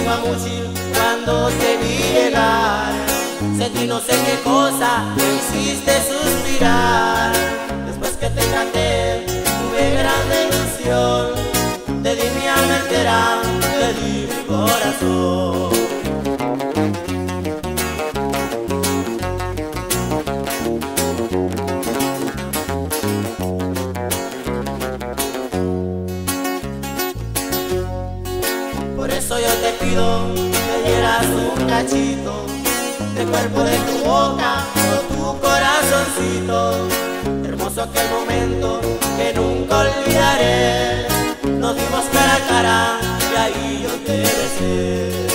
a Muchil cuando te vi llegar. Sentí no sé qué cosa, me hiciste suspirar. Después que te canté, tuve gran ilusión. Te di mi alma entera, te di mi corazón. Por eso yo te pido que me dieras un cachito del cuerpo de tu boca o tu corazoncito. Hermoso aquel momento que nunca olvidaré. Nos dimos cara a cara y ahí yo te besé.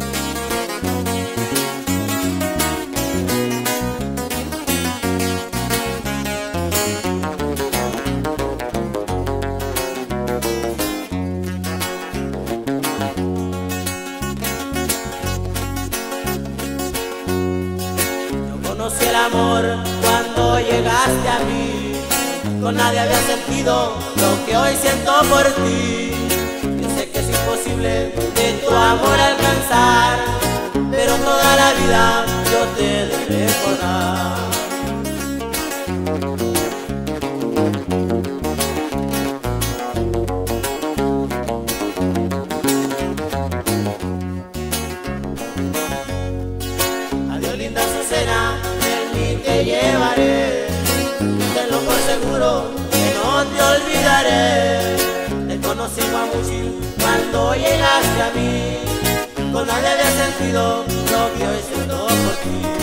Conocí el amor cuando llegaste a mí. Con nadie había sentido lo que hoy siento por ti. Yo sé que es imposible de tu amor alcanzar, pero toda la vida yo te he de recordar. Adiós linda Azucena, te llevaré, tenlo por seguro que no te olvidaré. Te conocí a Muchil cuando llegaste a mí. Con nadie había sentido lo que hoy siento por ti.